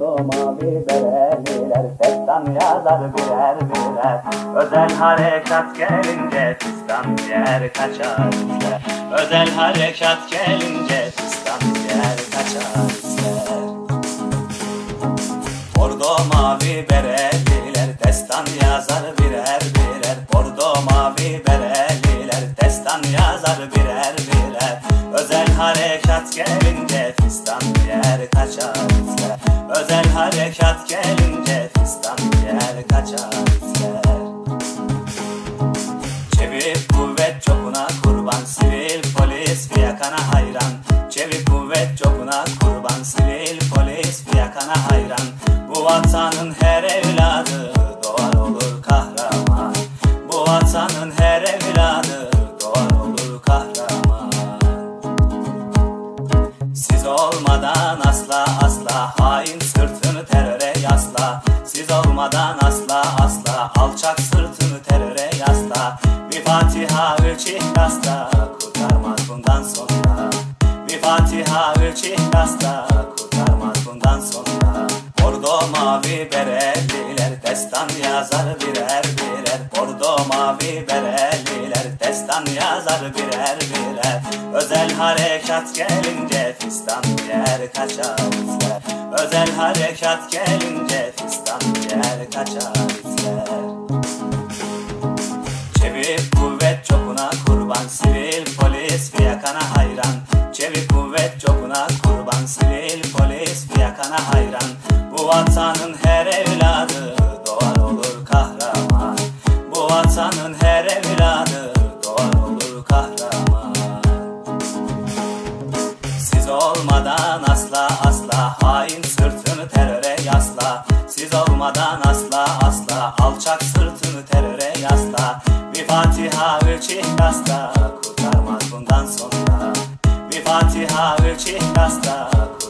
Bordo mavi bereliler destan yazar birer birer. Özel harekat gelince fistan yer kaçar ister. Özel harekat gelince fistan yer kaçar ister. Bordo mavi bereliler destan yazar birer birer. Bordo mavi bereliler destan yazar birer birer. Özel harekat gelince fistan yer kaçar ister. Özel harekat gelince fistan yer kaçar ister. Çevik kuvvet çokuna kurban, sivil polis fiyakana hayran. Çevik kuvvet çokuna kurban, sivil polis fiyakana hayran. Bu vatanın her evladı doğar olur kahraman. Bu vatanın her evladı doğar olur kahraman. Siz olmadan asla asla hain sırtını teröre yasla. Siz olmadan asla asla alçak sırtını teröre yasla. Bir Fatiha üç İhlas'ta kurtarmaz bundan sonra. Bir Fatiha üç İhlas'ta kurtarmaz bundan sonra. Bordo mavi bereliler destan yazar birer birer. Bordo mavi bereliler destan yazar birer birer. Özel harekat gelince fistan yer kaçar ister. Özel harekat gelince fistan yer kaçar ister. Çevik kuvvet çokuna kurban, sivil polis fiyakana hayran. Çevik kuvvet çokuna kurban, sivil polis fiyakana hayran. Bu vatanın her evladı doğar olur kahraman. Bu vatanın her evladı doğar olur kahraman. Siz olmadan asla asla hain sırtını teröre yasla. Siz olmadan asla asla alçak sırtını teröre yasla. Bir Fatiha üç İhlas'ta kurtarmaz bundan sonra. Bir Fatiha üç İhlas'ta